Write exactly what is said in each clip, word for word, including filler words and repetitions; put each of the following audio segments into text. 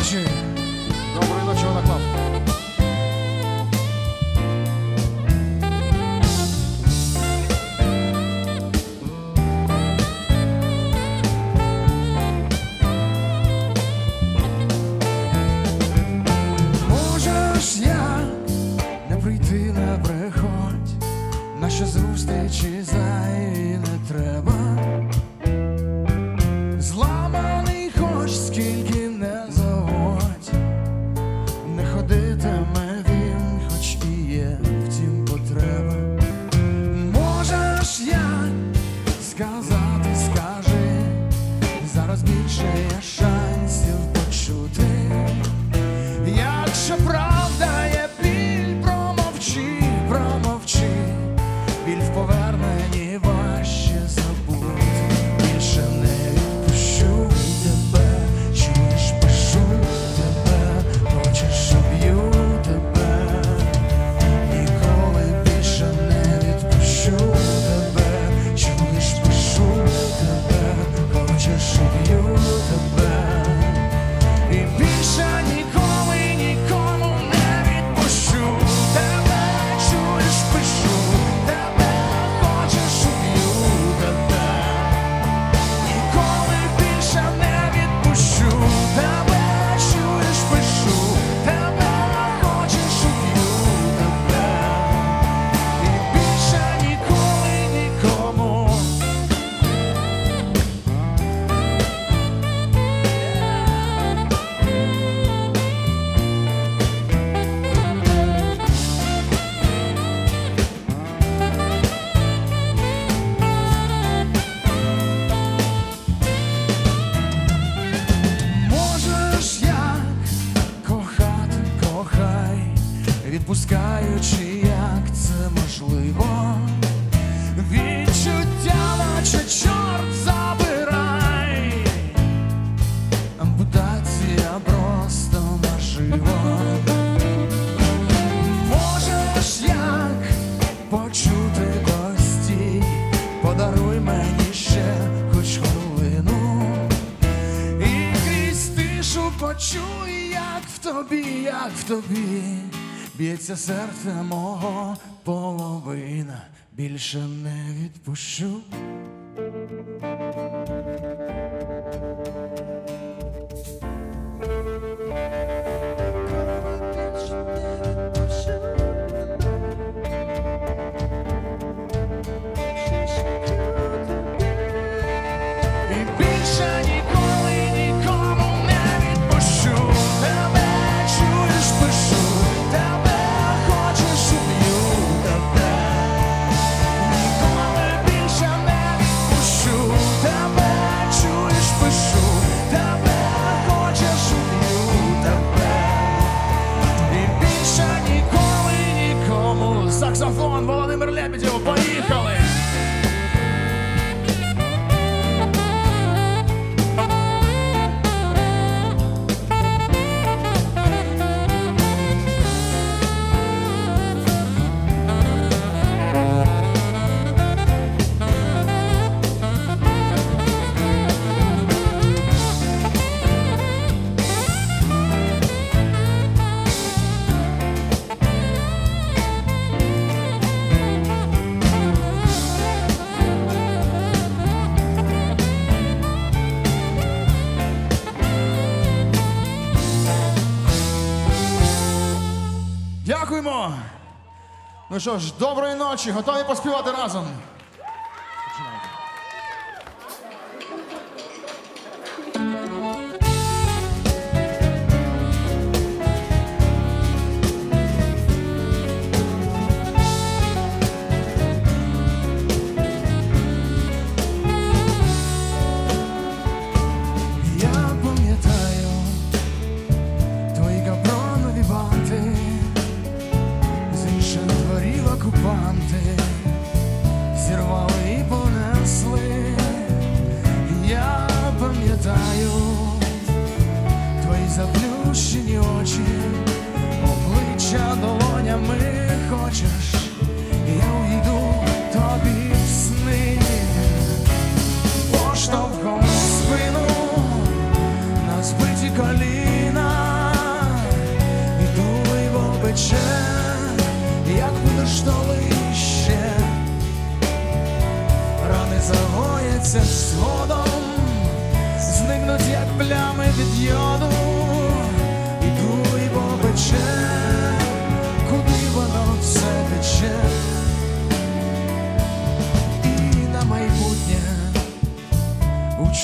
ночі. Доброї ночі, Водоклав. Можеш як не прийти, не приходь, наші зустрічі зайві не треба. Зламаний хоч скільки не заводь, не ходитиме він, хоч і є втім потреба. Можеш як сказати, скажи, зараз більше є шансів почути. Якщо правда є біль, промовчи, промовчи, біль в поверненні важче забути. Більше не відпущу тебе, чуєш, пишу тебе, хочеш, об'ю тебе. Ніколи більше не відпущу тебе, чуєш, пишу тебе, хочеш, об'ю тебе. І більше ніколи нікому не відпущу тебе, чуєш, пишу тебе, хочеш, уб'ю тебе. Ніколи більше не відпущу тебе, чуєш, пишу тебе, хочеш, уб'ю тебе. І більше ніколи нікому. Можеш як кохати, кохай, відпускаючи, як це можливо. Відчуття, наче чорт забирай, ампутація просто наживо. Можеш як почути гості, подаруй мені ще хоч хвилину. І крізь тишу почуй, як в тобі, як в тобі б'ється серце мого половина. Більше не відпущу. І більше ніколи нікому не відпущу тебе, чуєш, пишу тебе, хочеш, уб'ю тебе. Ніколи більше не відпущу тебе, чуєш, пишу тебе, хочеш, уб'ю тебе. І більше ніколи нікому. Саксофон, Володимир Лебедєв, поїхали! Дякуємо! Ну що ж, доброї ночі, готові поспівати разом? Я пам'ятаю твої капронові банти, з інших дворів окупанти зірвали і понесли. Я пам'ятаю твої заплющені очі, обличчя долонями. Хочеш, я уйду тобі в сни, поштовхом в спину на збиті коліна.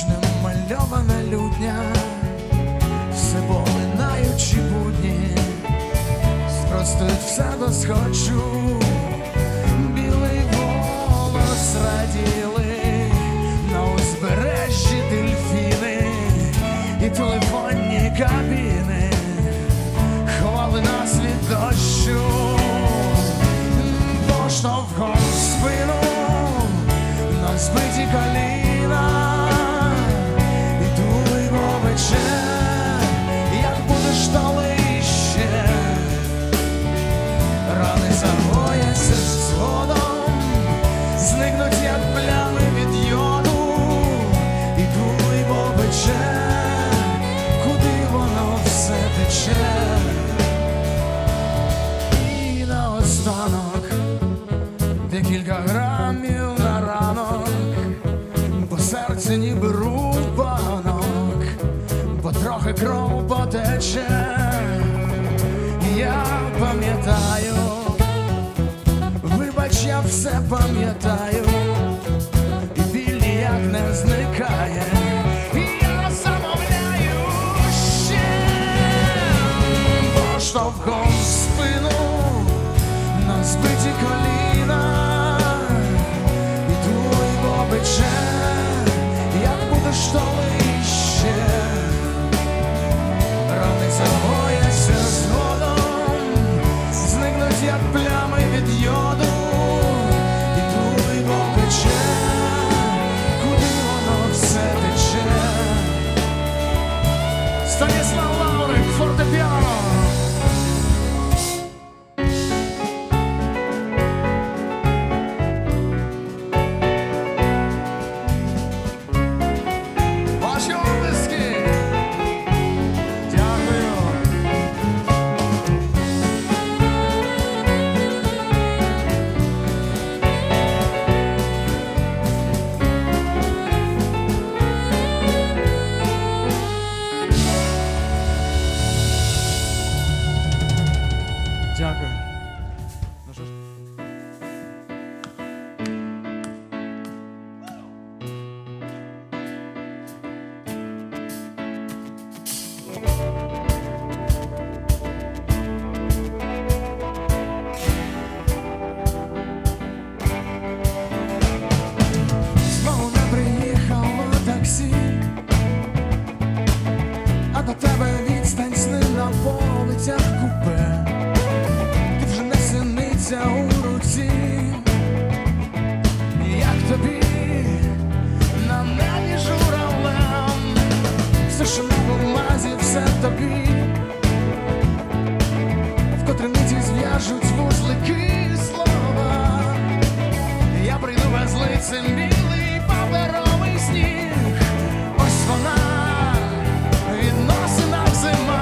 ніч намальована лютня, все полинаючі будні, спростують все до схочу. Білий волос раділи на узбережжі дельфіни, і телефонні кабіни ховали нас від дощу. Поштовхом в спину на збиті коліна, і дуй повече, як будеш толище. Рани загояться згодом, зникнуть, як плями від йоду, і дуй повече, куди воно все тече. І наостанок декілька грамів на ранок, бо серце ніби рубанок, бо трохи кров потече. Я пам'ятаю, вибач, я все пам'ятаю, і біль ніяк не зникає. І я замовляю ще поштовхом в спину на збиті коліна, і дуй повече, як будеш толище. Рани загояться згодом, зникнуть, як плями від йоду, і дуй повече, куди воно все тече. Станіслав Лаврик, фортепіано. Дякую. Ну що ж. Знову не приїхало таксі, а до тебе відстань сни на полицях купе. У руці, як тобі на небі журавлем, все, що на бумазі, все тобі, в котрій миті зв'яжуть вузлики слова. Я прийду без лицем, білий паперовий сніг, ось вона, відносина зима.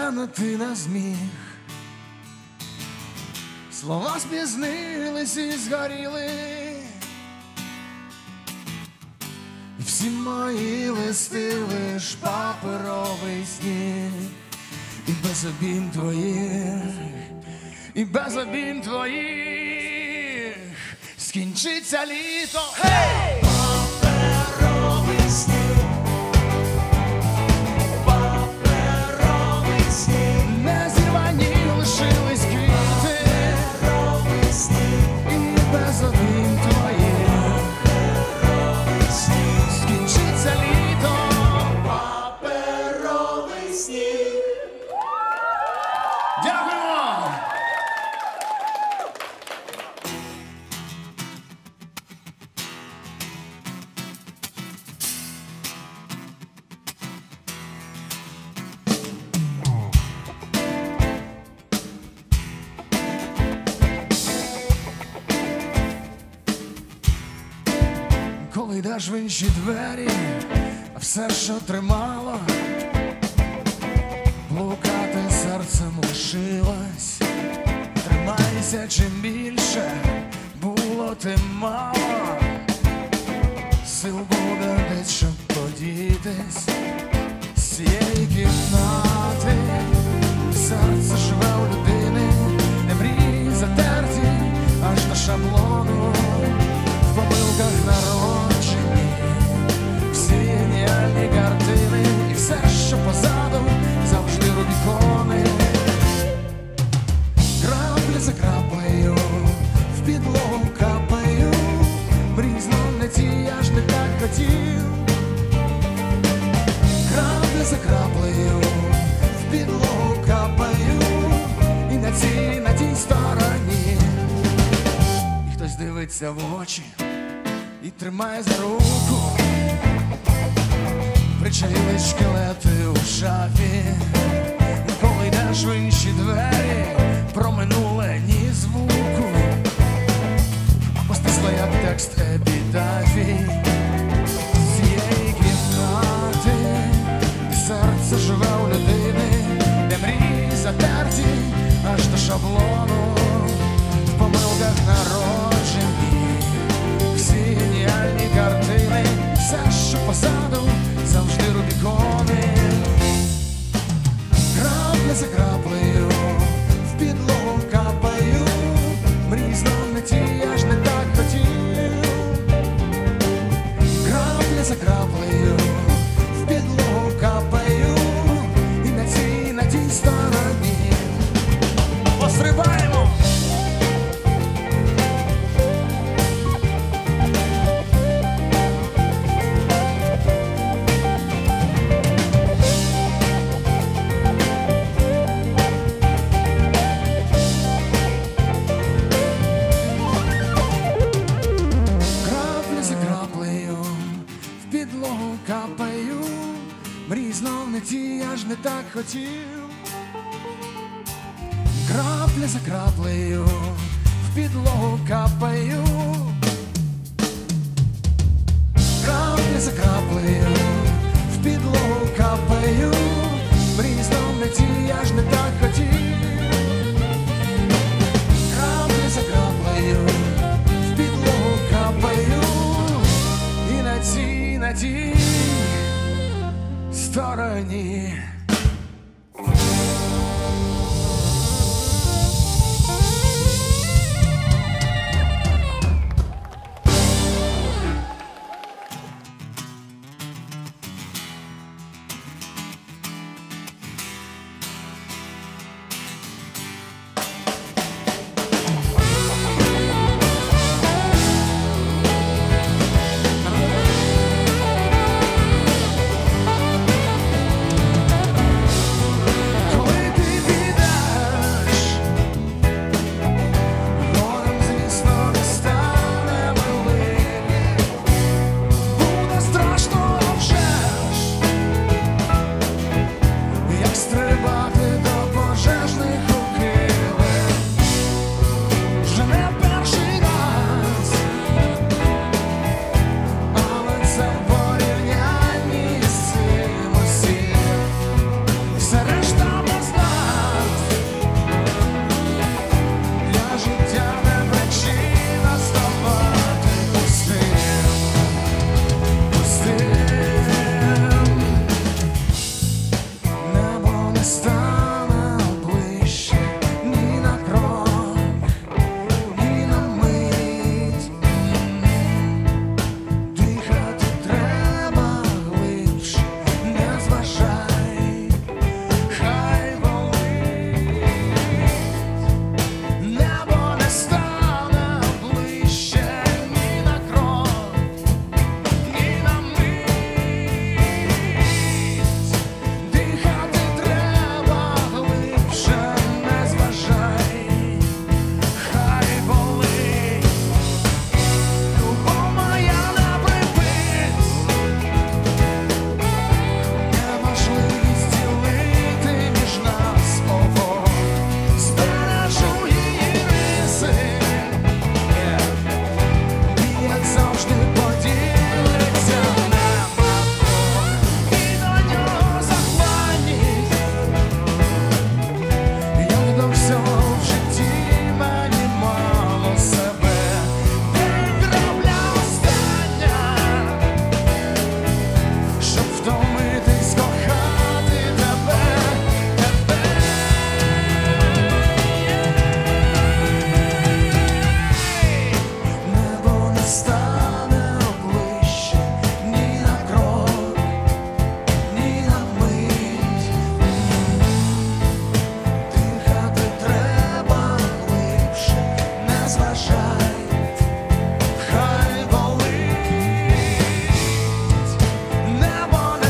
сцену ти не зміг. Слова спізнились і згоріли, і всі мої листи лиш паперовий сніг. І без обійм твоїх, і без обійм твоїх скінчиться літо. Hey! Паперовий сніг, паперовий сніг, не зірвані лишились квіти. Паперовий сніг, і без обійм твоїх скінчиться літо. Паперовий сніг. Дякуємо! Коли йдеш в інші двері, а все, що тримало, блукати серцем лишилось. Тримайся, чим більше було, тим мало. Сил буде десь, щоб подітись з цієї кімнати. Серце живе у людини, не мрії затерті аж до шаблону. В помилках народжені всі геніальні картини, і все, що позаду, завжди рубікони. Крапля за краплею в підлогу капаю, мрій знов не ті, я ж не так хотів. Крапля за краплею в підлогу капаю, і на цій, на тій стороні і хтось дивиться в очі і тримає за руку. Причаїли шкелети у шафі. Коли йдеш в інші двері, про минуле ні звуку. Постисла як текст епітафій з цієї кімнати. Серце живе у людини, де мрії затерті аж до шаблону. В помилках народжені всі геніальні картини, все, що позаду, завжди рубікони. Крапля за краплею в підлогу капаю, мрій знов не ті, я ж не так хотів. Крапля за краплею в підлогу капаю, і на цій, на тій стороні пострибаємо. Капаю, мрій знов не ті, я ж не так хотів. Крапля за краплею в підлогу капаю, крапля за краплею в підлогу капаю, мрій знов не ті, я ж не так хотів. Крапля за краплею в підлогу капаю, і на цій, на тій стороні.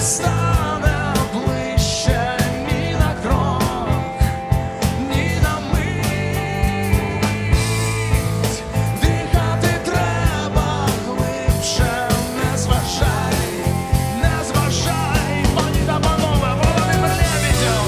стане ближче ні на крок, ні на мить. Дихати треба глибше, не зважай, не зважай, пані та панове, Володимир Лебедєв.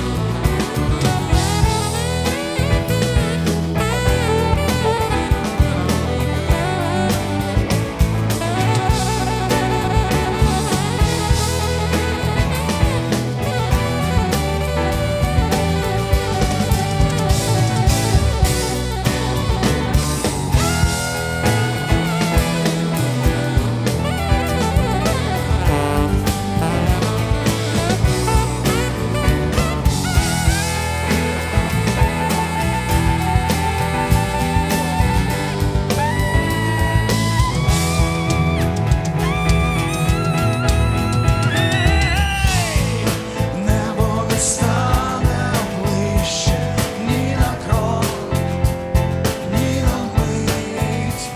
Небо не стане ближче ні на крок, ні на мить.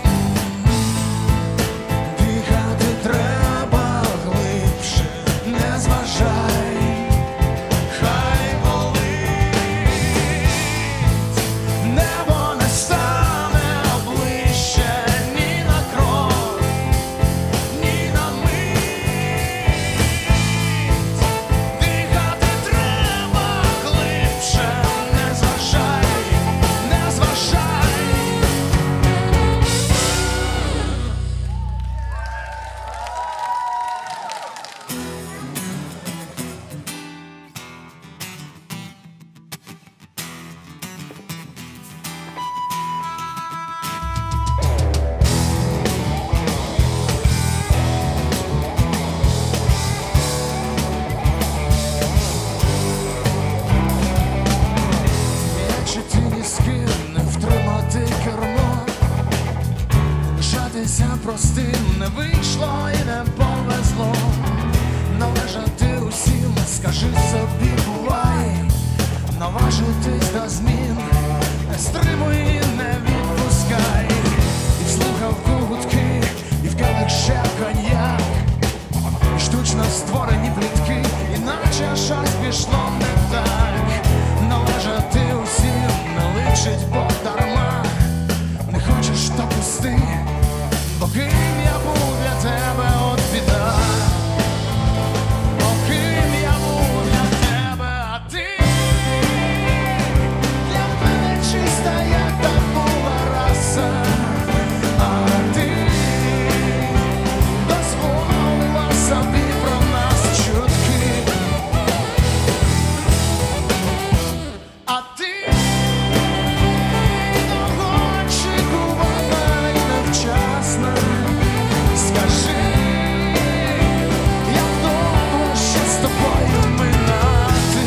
Дихати треба глибше, не зважай, хай болить. Небо не стане ближче ні на крок, ні на мить. Дихати треба глибше, не зважай, не зважай. Якщо ти ні з ким не втримати кермо, лишатися простим не вийшло і не повезло. Належати усім, скажи собі, бувай, наважитись до змін, не стримуй і не відпускай. І в слухавку гудки, і в келих ще коньяк, і штучно створені плітки, іначе щось пішло не так. Належати усім не личить, бо дарма. Не хочеш, то пусти, бо ким я був для тебе, от біда. Бо ким я був для тебе, а ти для мене чиста, як та була раса. А ти дозволила собі про нас чутки. А ти довгоочікувана й невчасна. Скажи, як довго ще з тобою минати?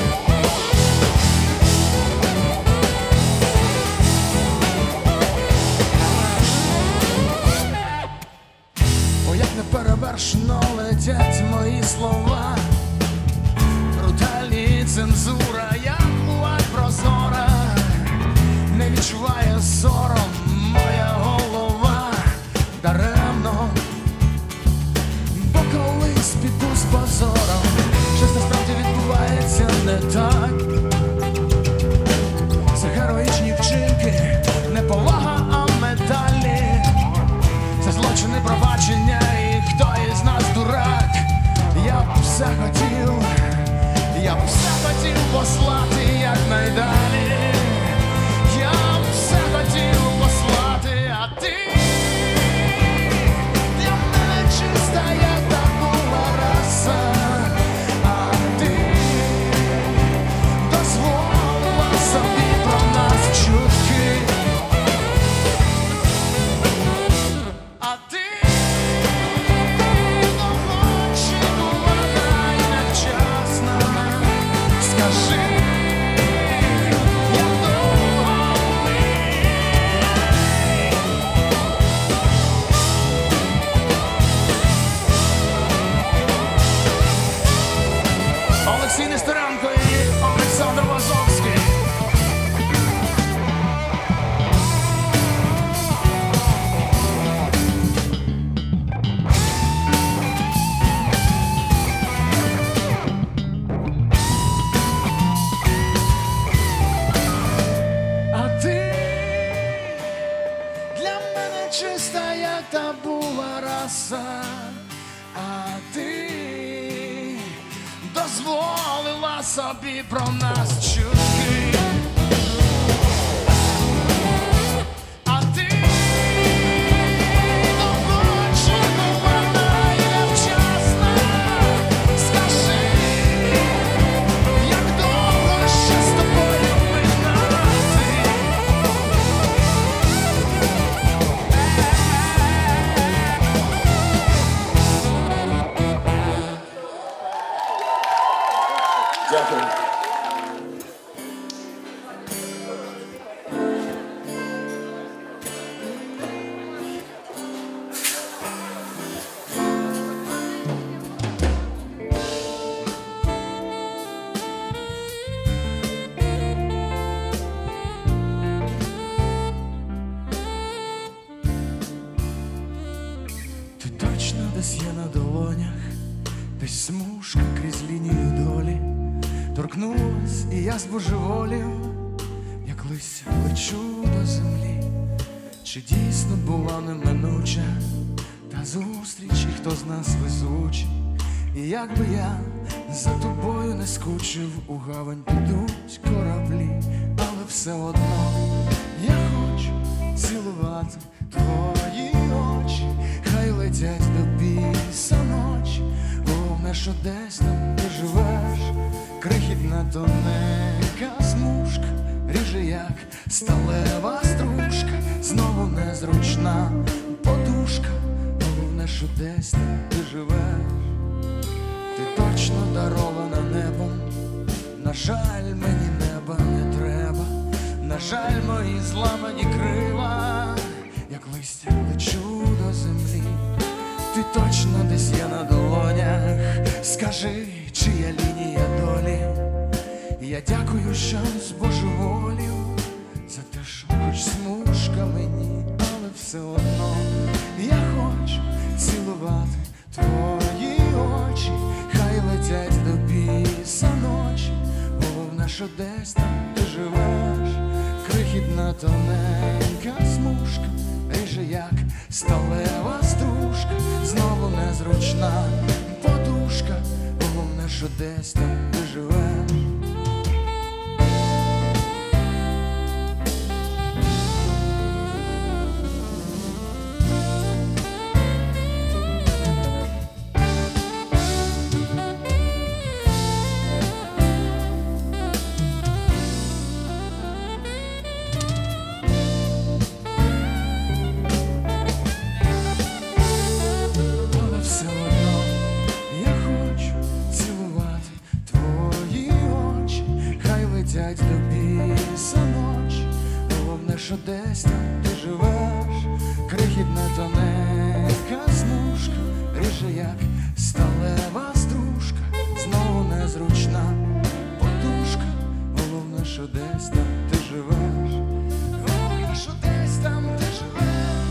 О, як неперевершено летять мої слова, брутальні цензура, як буває прозора. Не відчуває сором моя голова даремно, бо колись піду з позором. Щось насправді відбувається не так. Це героїчні вчинки, не повага, а медалі. Це злочини, пробачення, і хто із нас дурак. Я б все хотів, я б все хотів послати якнайдалі. Я б все хотів послати, а ти для мене чиста, як та була раса. А ти дозволила собі про нас чутки. А ти довгоочікувана й невчасна. Скажи, як довго ми. Олексій Нестеренко і Олександр Вазовський. дозволила собі про нас чутки. А ти довго чекала невчасно. Скажи, як довго ще з тобою минати? Дякую. Ти точно десь є на долонях, десь смужка крізь лінію долі. Торкнулась, і я збожеволів, як листя лечу до землі. Чи дійсно була неминуча та зустріч, і хто з нас везучий? І як би я за тобою не скучив, у гавань підуть кораблі, але все одно я хочу цілувати твої очі. Хай летять до біса ночі, головне, що десь там ти живеш. Крихітна тоненька смужка ріже, як сталева стружка. Знову незручна подушка, головне, що десь там ти живеш. Ти точно дарована небом, на жаль, мені неба не треба. На жаль, мої зламані крила, як листя лечу до землі. Ти точно десь є на долонях, скажи, чия лінія долі. Я дякую, що збожеволів за те, що хоч смужка мені, але все одно я хочу цілувати твої очі. Хай летять до біса ночі, головне, що десь там ти живеш. Крихітна тоненька смужка ріже, як сталева стружка. Знову незручна подушка, головне, що десь там ти живеш. До біса ночі, головне, що десь там ти живеш. Крихітна тоненька смужка ріже, як сталева стружка. Знову незручна подушка, головне, що десь там ти живеш. Головне, що десь там ти живеш.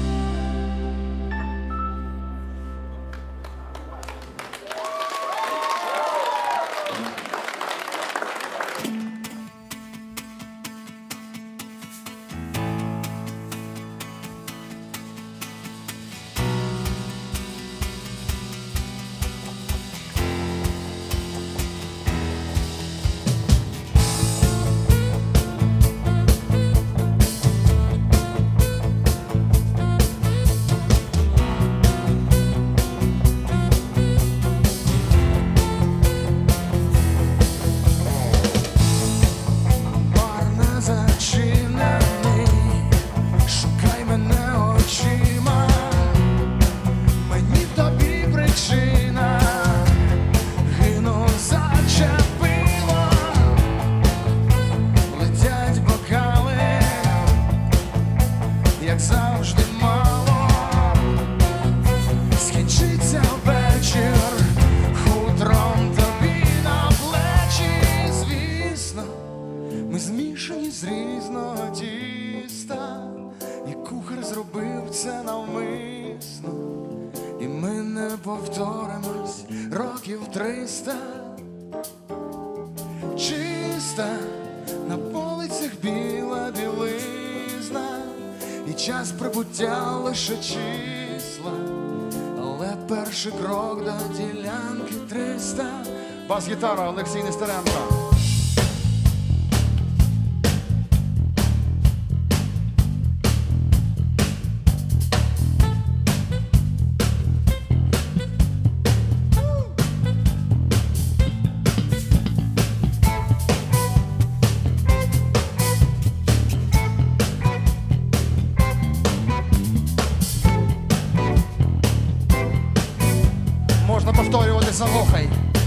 Повторимось років триста. Чиста на полицях біла білизна, і час прибуття лише числа, але перший крок до ділянки триста. Бас-гітара Олексій Нестеренко. Можна повторювати залохай.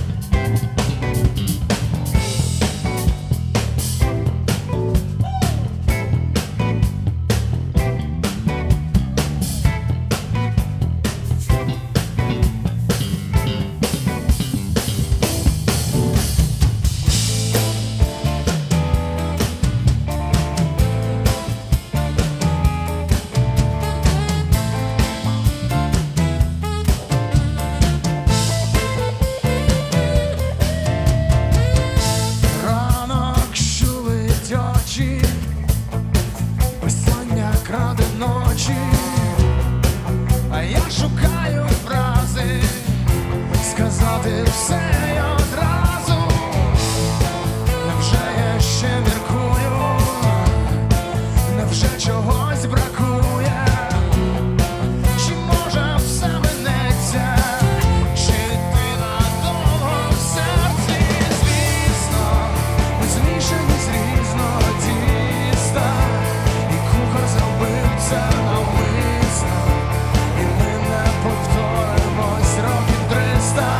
А я шукаю фрази, сказати все й одразу. Невже я ще міркую, невже чогось бракує? Чи може все минеться, чи ти надовго в серці? Звісно, ми змішані з різного тіста, і кухар зробив це навмисно. І ми не повторимось років триста.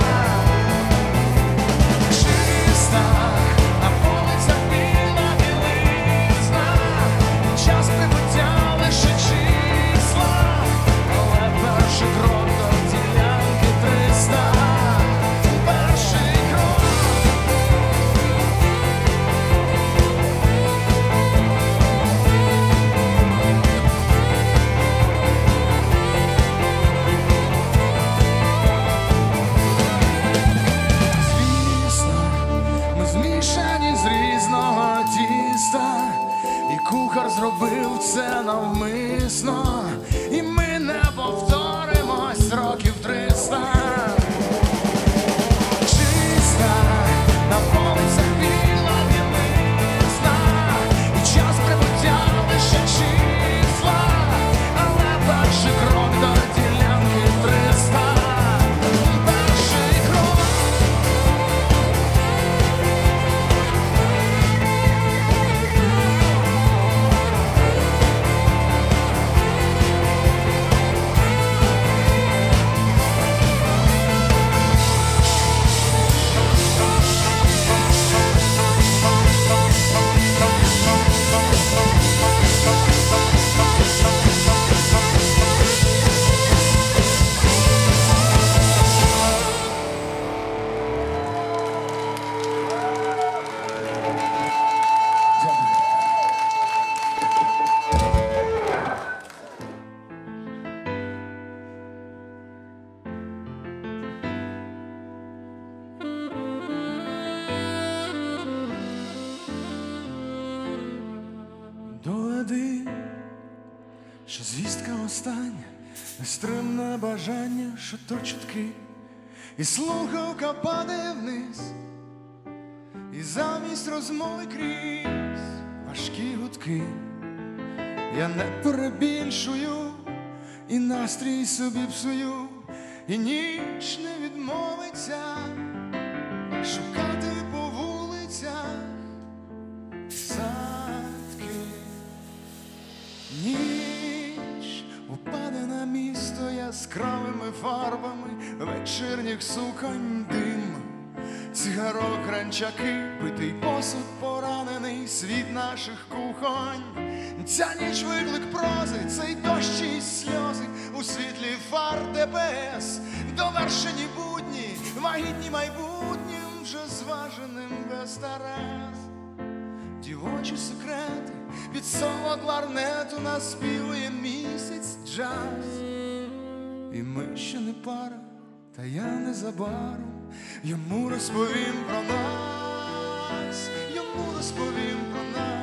Чиста, на полицях біла білизна, час прибуття лише числа, але перший крок до ділянки триста. Перший крок. Змішані з різного тіста, і кухар зробив це навмисно, і ми не повторимось років триста. Чиста, на полицях біла білизна, і час прибуття лише числа, але перший крок до ділянки триста. Перший крок. Доведи, що звістка остання, нестримне бажання, що то чутки, і слухавка падає вниз, і замість розмови крізь важкі гудки. Я не перебільшую, і настрій собі псую, і ніч не відмовиться шукати по вулицях садки. Ніч упаде на місто яскравими фарбами вечірніх суконь дим, цигарок, гранчаки, битий посуд, поранений світ наших кухонь. Ця ніч виклик прози, цей дощ і сльози у світлі фар ДПС, довершені будні, вагітні майбутнім, вже зваженим без старез. Дівочі секрети під соло кларнету наспівує місяць джаз. І ми ще не пара, та я незабаром йому розповім про нас, йому розповім про нас.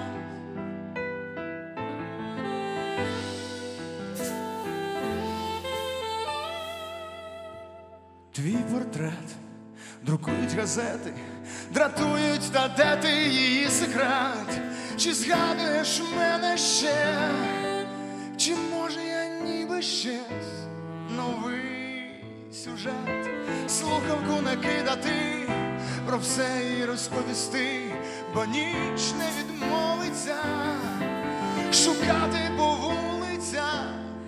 Твій портрет друкують газети, дратують, та де ти її секрет? Чи згадуєш мене ще? Чи може я ніби щез? Новий сюжет, слухавку накидати, про все і розповісти, бо ніч не відмовиться шукати по вулицях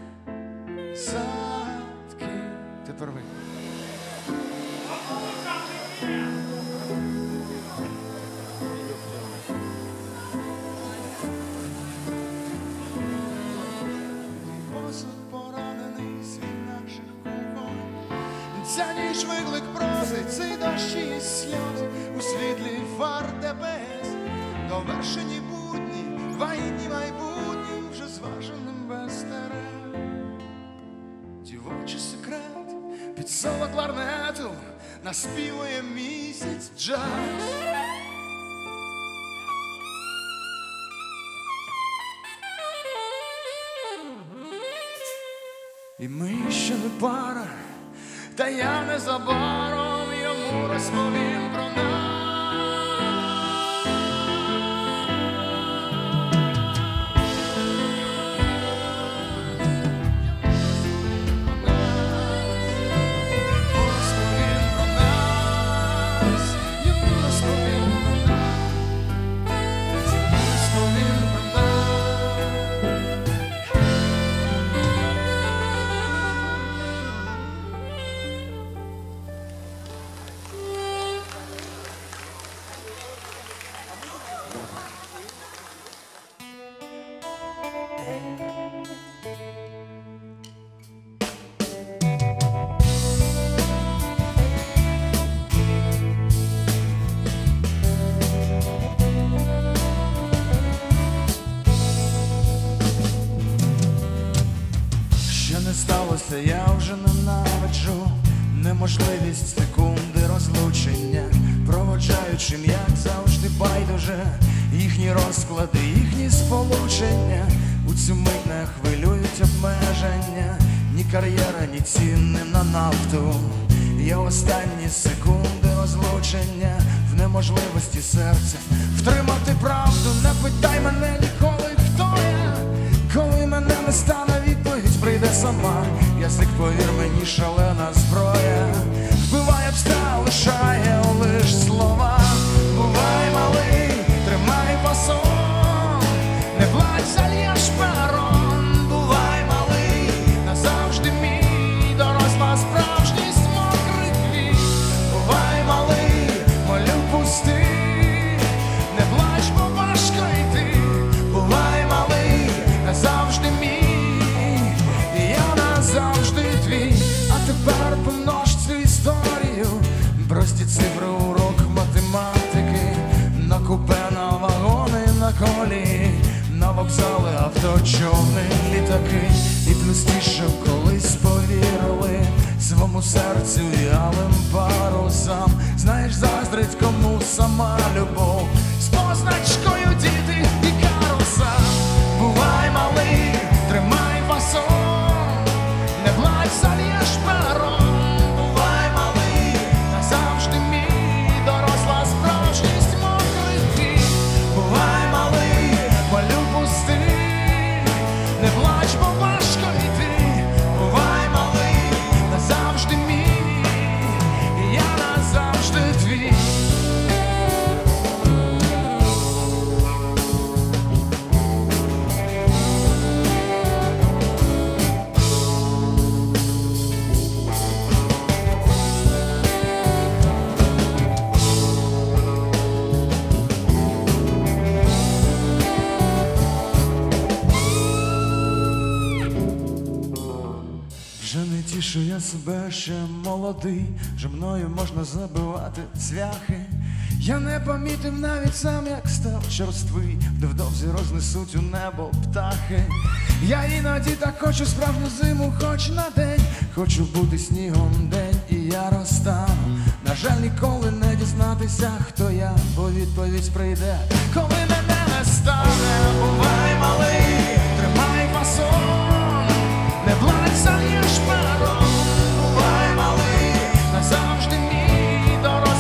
садки. Тепер ви. Посуд поранений світ наших кухонь. Ця ніч виклик прози, цей дощ і сльози у світлі фар Д П С. Довершені будні, вагітні майбутні, вже зваженим без терен. Дівочий секрет, під соло кларнету наспівує місяць джаз. І ми ще не пара, та я незабаром йому розповім про нас. Розповім про нас, йому розповім про нас, розповім про нас. Що не сталося, я вже ненавиджу неможливість секунди розлучення, проводжаючим, як завжди, байдуже їхні розклади, їхні сполучення. У цю мить не хвилюють обмеження, ні кар'єра, ні ціни на нафту. Є останні секунди розлучення в неможливості серця втримати правду. Не питай мене ніколи, хто я, коли мене не стане, відповідь прийде сама. Язик, повір мені, шалена зброя, вбиває обста, лишає лиш слова. Бувай малий, тримай фасон, не плач, зальєш перон. Бувай малий, назавжди мій, доросла справжність, мокрий квіт. Бувай малий, молю пусти, не плач, бо важко йти. Бувай малий, назавжди мій, і я назавжди твій. А тепер помнож цю історію, прості цифри, урок математики, на купе, на вагони, на колії, на вокзали, авточовни, літаки. І плюс ті, що колись повірили своєму серцю і алим парусам. Знаєш, заздрить кому сама любов з позначкою діти і каруса. Бувай малий, тримай фасон, не плач, зальєш перон. Бувай малий, назавжди мій, доросла справжність, мокрий твій. Бувай малий, молю пусти, не плач, бо важко йти. Бувай малий, назавжди мій, і я назавжди твій. Вже не тішу я себе, ще молодий, вже мною можна забивати цвяхи. Я не помітив навіть сам, як став черствий, невдовзі рознесуть у небо птахи. Я іноді так хочу справжню зиму, хоч на день, хочу бути снігом день, і я розтану. На жаль, ніколи не дізнатися, хто я, бо відповідь прийде, коли мене не стане. Бувай малий, тримай фасон, не плач, зальєш перон. Бувай малий, назавжди мій, дорога.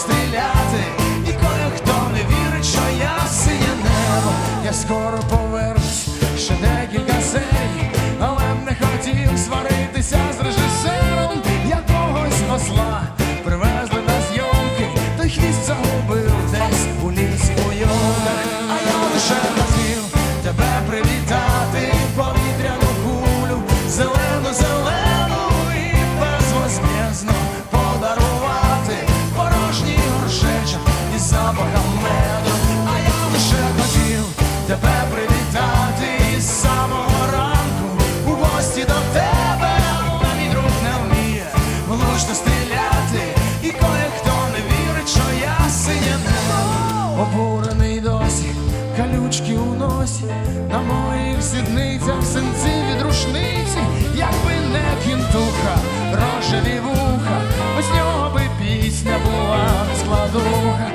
стріляти, і кое-хто не вірить, що я синє небо. Я скоро повернусь, ще декілька серій, але б не хотів сваритися з режисером. Якогось осла привезли на зйомки, той хвіст загубив десь у лісі у йогах. А я лише хотів тебе привітати, повітряну кулю, зелену-зелену і безвозмездно подарувати порожній горшечок із запахом меду. А я лише хотів тебе привітати із самого ранку у гості до тебе, але мій друг не вміє влучно стріляти, і кое-хто не вірить, що я синє небо. Обурений досі, калючки у носі, на моїх сідницях синці від рушниці. Якби не кінтуха, рожеві вуха, без нього би пісня була складуха.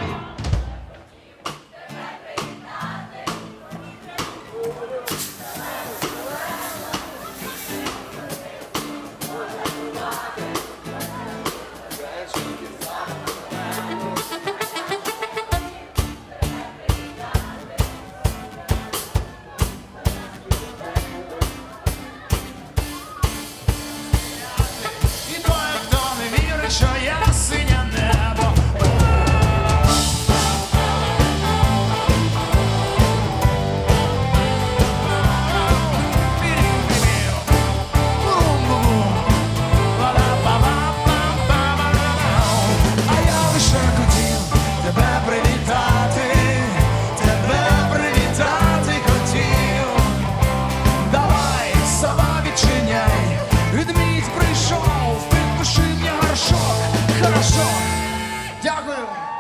Що я синє небо. А я лише хотів тебе привітати, тебе привітати хотів. Давай, сова відчиняй, ведмідь прийшов, підпиши мені горшок. Хорошо, дякую.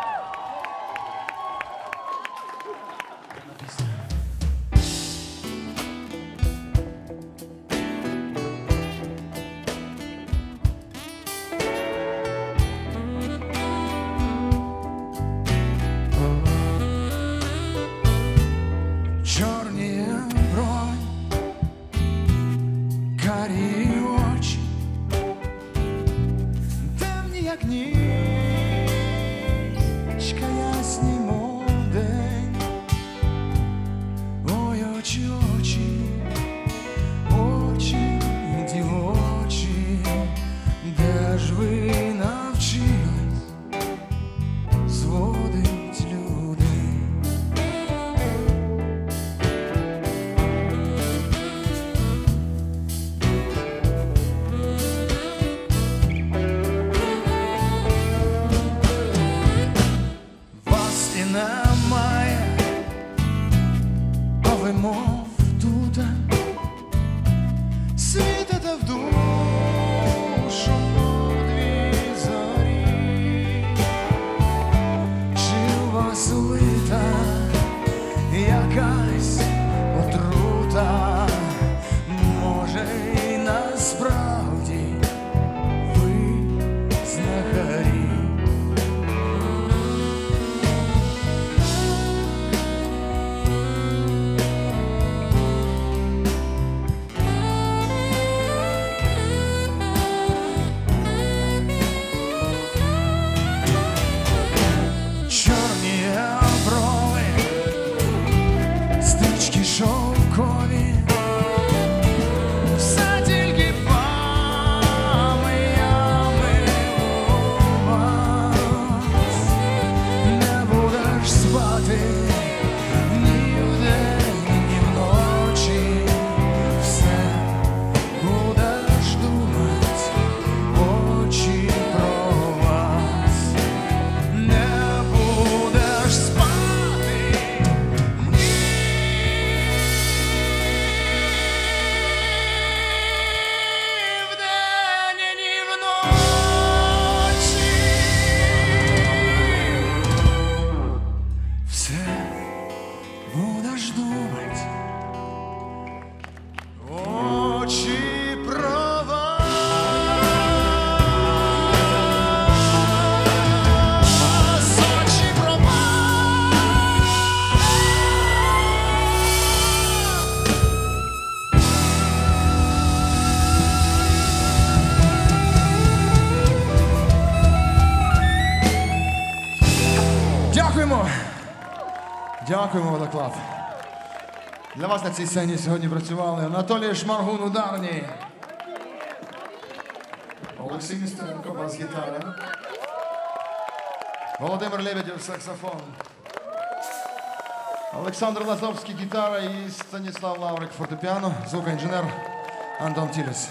Чорні броні, карі очі, темні як нічка, ясні мов день. Ой, очі, очі, очі дівочі, де ж ви навчились зводить людей? Вас і немає, а ви мов тута, світите в душу дві зорі. Чи у вас улита якась отрута? Може, і насправді ви знахарі? Чорні Дякуємо. Дякуємо, Водоклад. Для вас на цій сцені сьогодні працювали Анатолій Шмаргун, ударні. Олексій Містренко, бас-гітара. Володимир Лебедєв, саксофон. Олександр Лазовський, гітара і Станіслав Лаврик, фортепіано. Звукоінженер Антон Тіліс.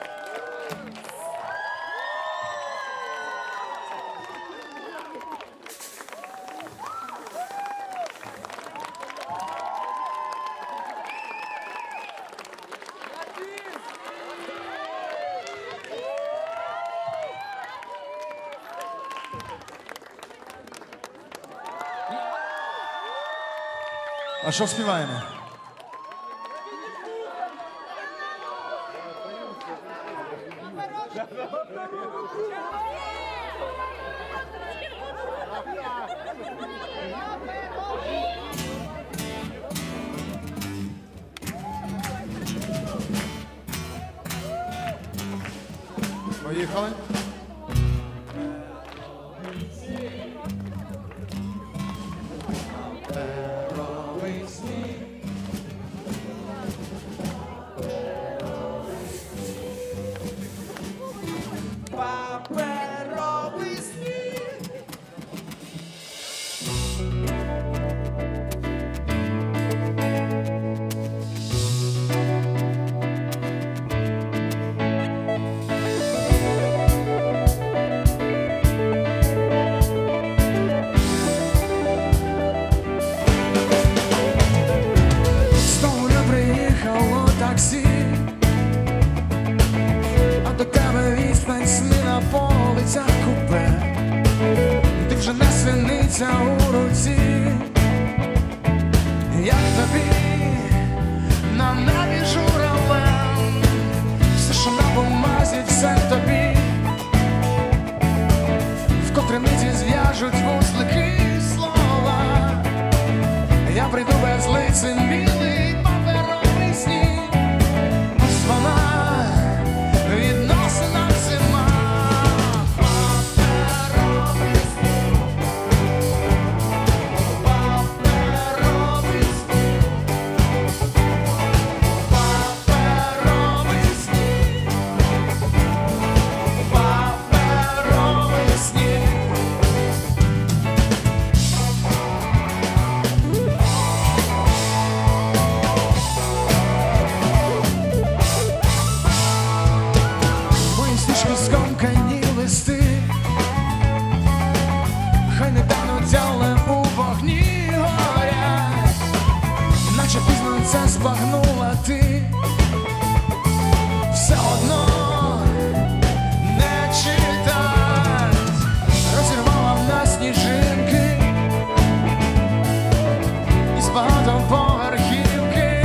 А що співаємо? Поїхали. А до тебе відстань сни на полицях купе. Ти вже не синиця у руці. Як тобі на небі журавлем, все, що на бумазі, все тобі. Вкотре миті зв'яжуть вузлики слова. Я прийду без лицин білий паперовий сніг. Ось вона відносина зима. Паперовий сніг, паперовий сніг, паперовий сніг, паперовий сніг. Скомкані листи, хай не тануть, але у вогні горять, наче пізно це збагнула ти, все одно не читать. Розірвала в нас сніжинки із багатоповерхівки,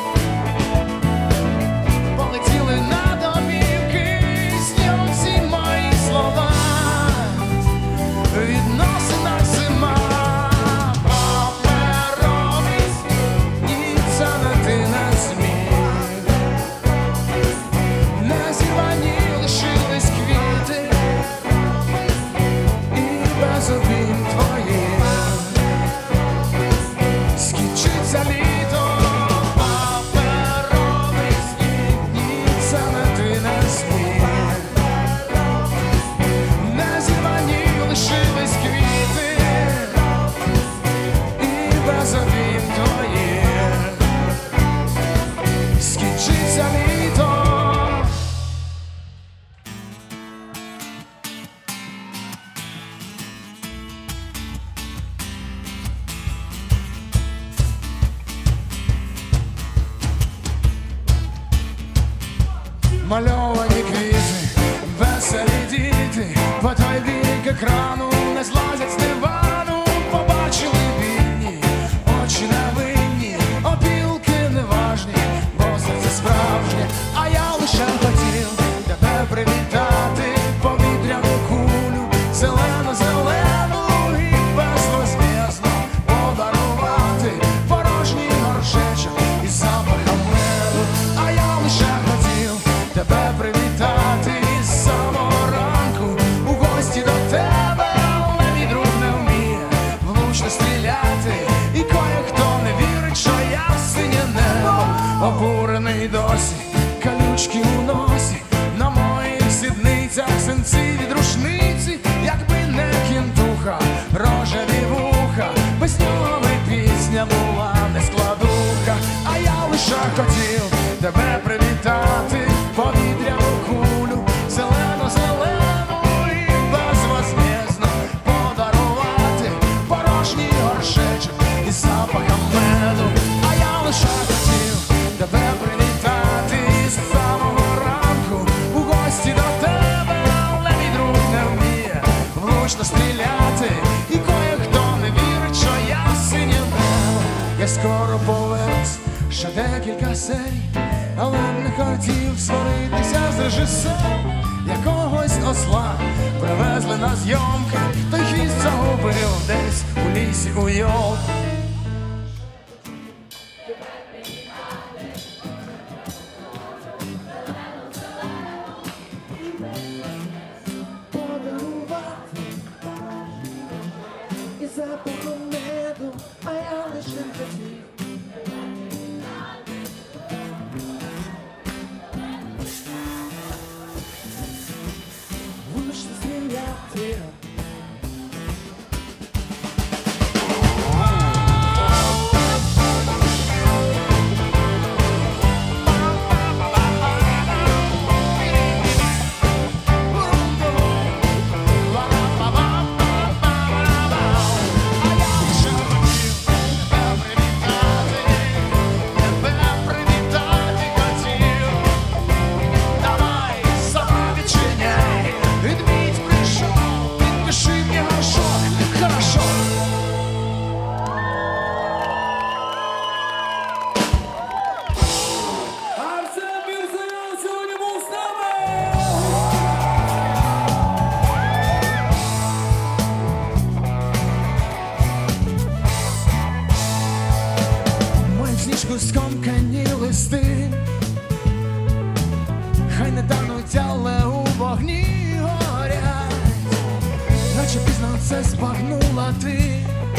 полетіли на відносина зима. Паперовий сніг, ні, це не ти не зміг. Не зірвані лишились квіти і без обійм твоїх скінчиться літо. Паперовий сніг, ні, це не ти не зміг. Не зірвані лишились квіти і без обійм твоїх скінчиться літо. Мальовані квіти, веселі діти, по той бік екрану не злазять з дивану. Побачили вільні, очі невинні, опілки неважні, бо серце справжнє. А я лише хотів тебе привітати, повітряну кулю, зелено-зелену і безвозмездно подарувати порожній горшечок із запахом меду. А я лише хотів тебе привітати із самого ранку, у гості до тебе обурений досі, калючки у носі, на моїх сідницях синці від рушниці, якби не кінтуха, рожеві вуха, без нього би пісня була не складуха. А я лише хотів тебе привітати, повітряну кулю, зелено-зелену і безвозмездно подарувати порожній горшечок із запахом меду. А я лише хотів тебе привітати з самого ранку у гості до тебе, але мій друг не вміє влучно стріляти, і кое-хто не вірить, що я синє небо. Я скоро повернусь, ще декілька серій, але не хотів сваритися з режисером. Якогось осла привезли на зйомки, той хвіст загубив десь у лісі у йолку. І запахом меду, а я лише хотів влучно стріляти. Скомкані листи, хай не тануть, але у вогні горять, наче пізно це збагнула ти.